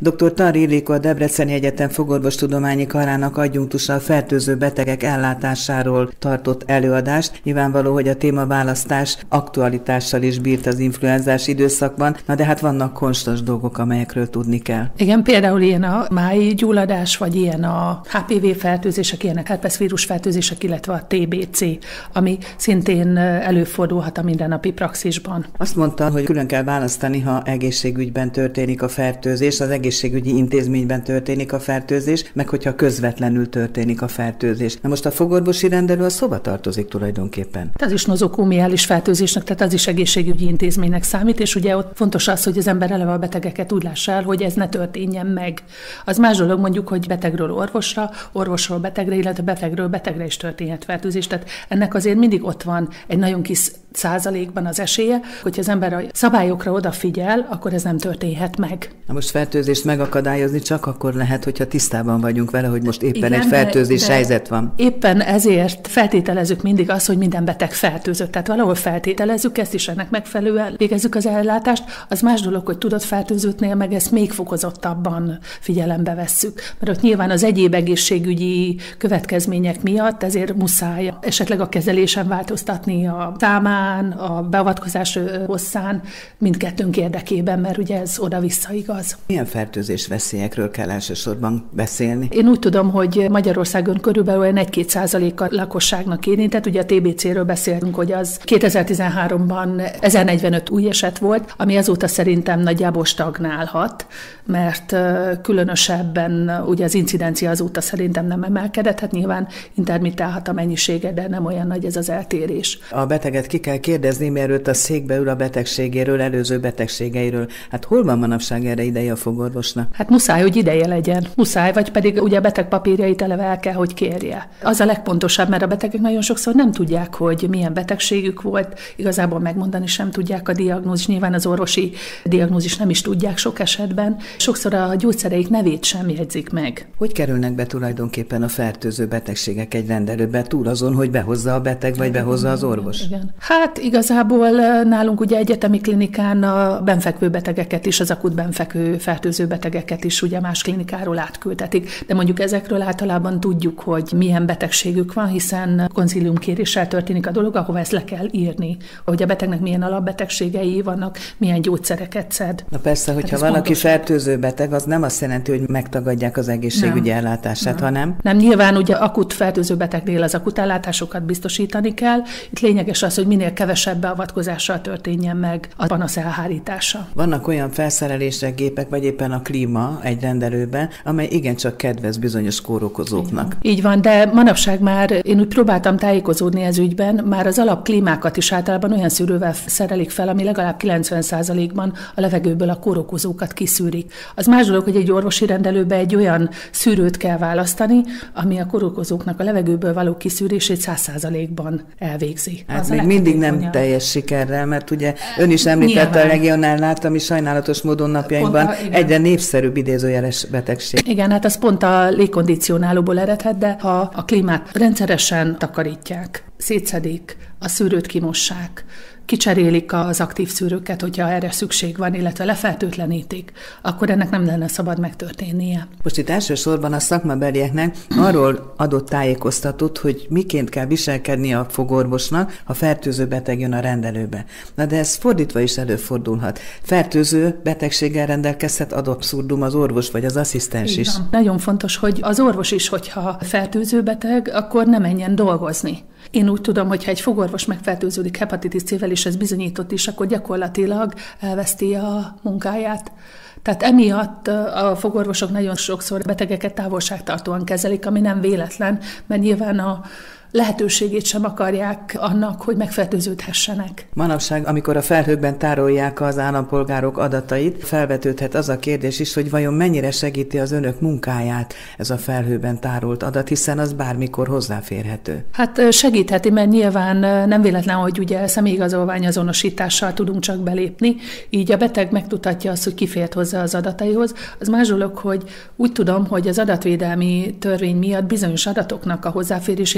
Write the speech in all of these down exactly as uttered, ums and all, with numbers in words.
doktor Tar Ildikó, a Debreceni Egyetem fogorvostudományi karának adjunktusa a fertőző betegek ellátásáról tartott előadást. Nyilvánvaló, hogy a témaválasztás aktualitással is bírt az influenzás időszakban, na de hát vannak konstos dolgok, amelyekről tudni kell. Igen, például ilyen a máj gyulladás, vagy ilyen a há pé vé fertőzések, ilyenek herpeszvírus fertőzések, illetve a té bé cé, ami szintén előfordulhat a mindennapi praxisban. Azt mondta, hogy külön kell választani, ha egészségügyben történik a fertőzés, az egészségügyi intézményben történik a fertőzés, meg hogyha közvetlenül történik a fertőzés. Na most a fogorvosi rendelő az hova tartozik tulajdonképpen? Az is nozokómiális fertőzésnek, tehát az is egészségügyi intézménynek számít, és ugye ott fontos az, hogy az ember eleve a betegeket úgy lássa el, hogy ez ne történjen meg. Az más dolog mondjuk, hogy betegről orvosra, orvosról betegre, illetve betegről betegre is történhet fertőzés. Tehát ennek azért mindig ott van egy nagyon kis százalékban az esélye, hogyha az ember a szabályokra odafigyel, akkor ez nem történhet meg. Na most fertőzést megakadályozni csak akkor lehet, hogyha tisztában vagyunk vele, hogy most éppen Igen, egy fertőzés de, de helyzet van. Éppen ezért feltételezzük mindig azt, hogy minden beteg fertőzött. Tehát valahol feltételezzük ezt is, ennek megfelelően végezzük az ellátást. Az más dolog, hogy tudott fertőzöttnél meg ezt még fokozottabban figyelembe vesszük. Mert ott nyilván az egyéb egészségügyi következmények miatt ezért muszáj esetleg a kezelésen változtatni, a számán, a beavatkozás hosszán, mindkettőnk érdekében, mert ugye ez oda-vissza igaz. Milyen fertőzés veszélyekről kell elsősorban beszélni? Én úgy tudom, hogy Magyarországon körülbelül egy-két százalék a lakosságnak érintett. Ugye a té bé céről beszélünk, hogy az kétezer-tizenháromban ezernegyvenöt új eset volt, ami azóta szerintem nagyjából stagnálhat, mert különösebben ugye az incidencia azóta szerintem nem emelkedett, hát nyilván intermitálhat a mennyisége, de nem olyan nagy ez az eltérés. A beteget ki kell kérdezni, mielőtt a székbe ül a betegségéről, előző betegségeiről. Hát hol van manapság erre ideje a fogorvosnak? Hát muszáj, hogy ideje legyen. Muszáj, vagy pedig ugye a beteg papírjait eleve el kell, hogy kérje. Az a legpontosabb, mert a betegek nagyon sokszor nem tudják, hogy milyen betegségük volt, igazából megmondani sem tudják a diagnózis, nyilván az orvosi diagnózis nem is tudják sok esetben. Sokszor a gyógyszereik nevét sem jegyzik meg. Hogy kerülnek be tulajdonképpen a fertőző betegségek egy rendelőbe, túl azon, hogy behozza a beteg, vagy behozza az orvos? Igen. Hát igazából nálunk ugye egyetemi klinikán a benfekvő betegeket is, az akut benfekvő fertőző betegeket is ugye más klinikáról átküldhetik. De mondjuk ezekről általában tudjuk, hogy milyen betegségük van, hiszen konzíliumkéréssel történik a dolog, ahova ezt le kell írni, hogy a betegnek milyen alapbetegségei vannak, milyen gyógyszereket szed. Na persze, hogyha hát valaki fertőző beteg, az nem azt jelenti, hogy megtagadják az egészségügyi nem. ellátását, nem. hanem? Nem, nyilván ugye akut fertőző betegnél az akut ellátásokat biztosítani kell. Itt lényeges az, hogy minél kevesebb beavatkozással történjen meg a panasz elhárítása. Vannak olyan felszerelések, gépek, vagy éppen a klíma egy rendelőben, amely igencsak kedvez bizonyos kórokozóknak. Így van, de manapság már én úgy próbáltam tájékozódni ez ügyben, már az alapklímákat is általában olyan szűrővel szerelik fel, ami legalább kilencven százalékban a levegőből a kórokozókat kiszűrik. Az más dolog, hogy egy orvosi rendelőbe egy olyan szűrőt kell választani, ami a kórokozóknak a levegőből való kiszűrését száz százalékban elvégzi. Hát még mindig nem teljes sikerrel, mert ugye ön is említette a legionellát, ami sajnálatos módon napjainkban a, egyre népszerűbb idézőjeles betegség. Igen, hát az pont a légkondicionálóból eredhet, de ha a klímát rendszeresen takarítják, szétszedik, a szűrőt kimossák, kicserélik az aktív szűrőket, hogyha erre szükség van, illetve lefertőtlenítik, akkor ennek nem lenne szabad megtörténnie. Most itt elsősorban a szakmabelieknek arról adott tájékoztatót, hogy miként kell viselkedni a fogorvosnak, ha fertőző beteg jön a rendelőbe. Na de ez fordítva is előfordulhat. Fertőző betegséggel rendelkezhet ad abszurdum az orvos vagy az asszisztens is. Nagyon fontos, hogy az orvos is, hogyha fertőző beteg, akkor ne menjen dolgozni. Én úgy tudom, hogy ha egy fogorvos megfertőződik hepatitis C-vel, és ez bizonyított is, akkor gyakorlatilag elveszti a munkáját. Tehát emiatt a fogorvosok nagyon sokszor betegeket távolságtartóan kezelik, ami nem véletlen, mert nyilván a lehetőségét sem akarják annak, hogy megfertőződhessenek. Manapság, amikor a felhőkben tárolják az állampolgárok adatait, felvetődhet az a kérdés is, hogy vajon mennyire segíti az önök munkáját ez a felhőben tárolt adat, hiszen az bármikor hozzáférhető. Hát segítheti, mert nyilván nem véletlen, hogy ugye személyigazolvány azonosítással tudunk csak belépni, így a beteg megtudhatja azt, hogy ki fért hozzá az adataihoz. Az más dolog, hogy úgy tudom, hogy az adatvédelmi törvény miatt bizonyos adatoknak a hozzáférését a beteg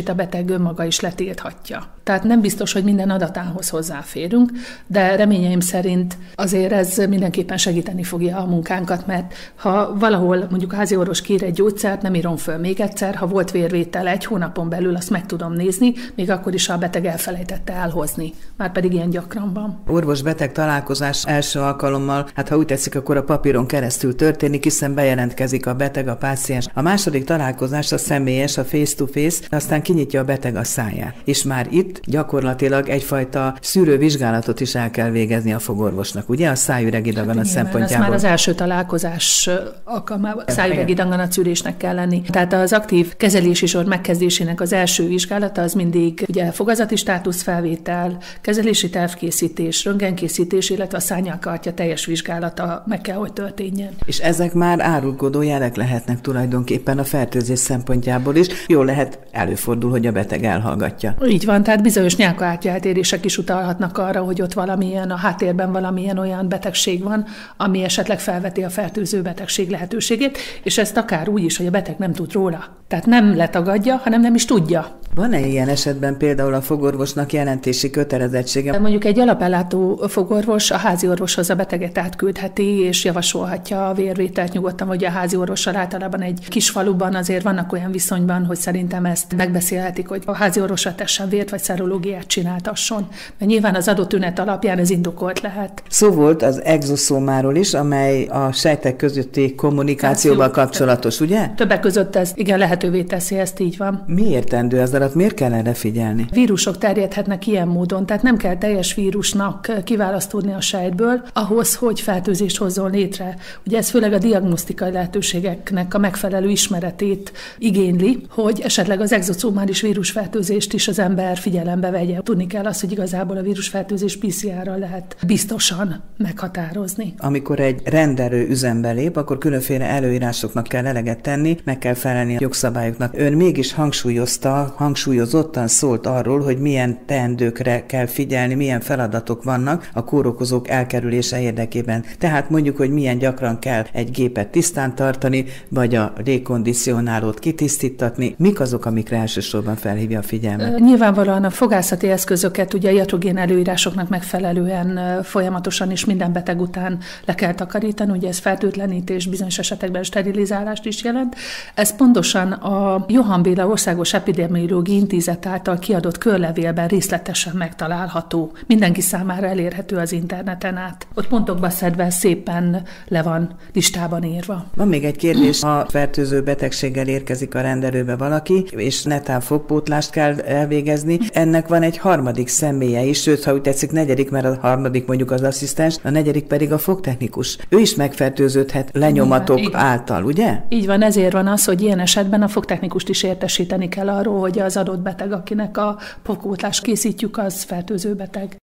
beteg önmaga is letilthatja. Tehát nem biztos, hogy minden adatához hozzáférünk, de reményeim szerint azért ez mindenképpen segíteni fogja a munkánkat, mert ha valahol mondjuk a házi orvos kér egy gyógyszert, nem írom föl még egyszer, ha volt vérvétel egy hónapon belül, azt meg tudom nézni, még akkor is, ha a beteg elfelejtette elhozni. Már pedig ilyen gyakran van. Orvos-beteg találkozás első alkalommal, hát ha úgy tetszik, akkor a papíron keresztül történik, hiszen bejelentkezik a beteg, a páciens. A második találkozás a személyes, a face-to-face, aztán kinyitja a beteg a száját. És már itt gyakorlatilag egyfajta szűrővizsgálatot is el kell végezni a fogorvosnak, ugye? A szájüregi daganat hát, szempontjából. Ez már az első találkozás alkalmával szájüregi daganat szűrésnek kell lenni. Tehát az aktív kezelési sor megkezdésének az első vizsgálata az mindig ugye fogazati státuszfelvétel, kezelési tervkészítés, röntgenkészítés, illetve a szárnyalkartya teljes vizsgálata meg kell, hogy történjen. És ezek már árulkodó jelek lehetnek tulajdonképpen a fertőzés szempontjából is. Jól lehet, előfordul, hogy a beteg elhallgatja. Így van, tehát bizonyos nyálkahártya-eltérések is utalhatnak arra, hogy ott valamilyen, a háttérben valamilyen olyan betegség van, ami esetleg felveti a fertőző betegség lehetőségét, és ezt akár úgy is, hogy a beteg nem tud róla. Tehát nem letagadja, hanem nem is tudja. Van-e ilyen esetben például a fogorvosnak jelentési kötelezettsége? Mondjuk egy alapellátó fogorvos a házi orvoshoz a beteget átküldheti, és javasolhatja a vérvételt nyugodtan, vagy a házi orvossal általában egy kis faluban azért vannak olyan viszonyban, hogy szerintem ezt megbeszélhetik, hogy a házi orvosra tessen vért, vagy szerológiát csináltasson. Mert nyilván az adott tünet alapján ez indokolt lehet. Szó volt az exoszómáról is, amely a sejtek közötti kommunikációval kapcsolatos, ugye? Többek között ez igen lehetővé teszi, ezt így van. Mi értendő az alatt? Miért kell erre figyelni? Vírusok terjedhetnek ilyen módon, tehát nem kell teljes vírusnak kiválasztódni a sejtből ahhoz, hogy fertőzést hozzon létre. Ugye ez főleg a diagnosztikai lehetőségeknek a megfelelő ismeretét igényli, hogy esetleg az exoszómális vírusfertőzést is az ember figyelembe vegye. Tudni kell azt, hogy igazából a vírusfertőzés pé cé er-rel lehet biztosan meghatározni. Amikor egy rendelő üzembe lép, akkor különféle előírásoknak kell eleget tenni, meg kell felelni a jogszabályoknak. Ön mégis hangsúlyozta, hangsúlyozottan szólt arról, hogy milyen teendőkre kell figyelni, milyen feladatok vannak a kórokozók elkerülése érdekében. Tehát mondjuk, hogy milyen gyakran kell egy gépet tisztán tartani, vagy a légkondicionálót kitisztítatni. Mik azok, amikre elsősorban felhívja a figyelmet? Nyilvánvalóan a fogászati eszközöket ugye a iatrogén előírásoknak megfelelően folyamatosan és minden beteg után le kell takarítani, ugye ez fertőtlenítés, bizonyos esetekben sterilizálást is jelent. Ez pontosan a Johann Béla Országos Epidemiológiai Intézet által kiadott körlevélben részletesen megtalálható. Mindenki számára elérhető az interneten át. Ott pontokba szedve szépen le van listában írva. Van még egy kérdés, ha fertőző betegséggel érkezik a rendelőbe valaki, és netán fogpótlást kell elvégezni. Ennek van egy harmadik személye is, sőt, ha úgy tetszik, negyedik, mert a harmadik mondjuk az asszisztens, a negyedik pedig a fogtechnikus. Ő is megfertőződhet lenyomatok így által, ugye? Így van, ezért van az, hogy ilyen esetben a fogtechnikust is értesíteni kell arról, hogy az adott beteg, akinek a fogpótlást készítjük, az fertőző beteg.